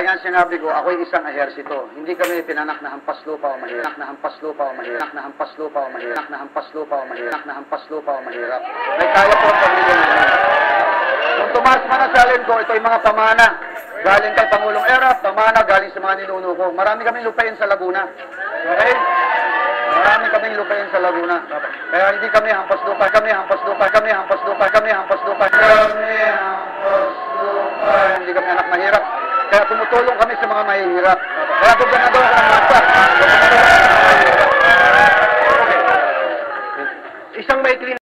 Kaya sinabi ko, ako'y isang ehersito. Hindi kami pinanak na hampas lupa o mahirap. Na hampas lupa o mahirap. Na hampas lupa o mahirap. Na hampas lupa o mahirap. Na hampas lupa o mahirap. May kaya po ang pamilya namin. Kung tumaas man ang salin ko, ito yung mga pamana. Galing kay Pangulong Erap, pamana galing sa mga ninuno ko. Marami kaming lupain sa Laguna. Okay? Marami kaming lupain sa Laguna. Kaya hindi kami hampas lupa. Kami hampas lupa. Kami hampas lupa. Kami hampas lupa. Kami hampas lupa. Hindi kami anak mahirap. Kaya tumutulong kami sa mga mahihirap. Kaya gobernador ako ng masa. Isang maikli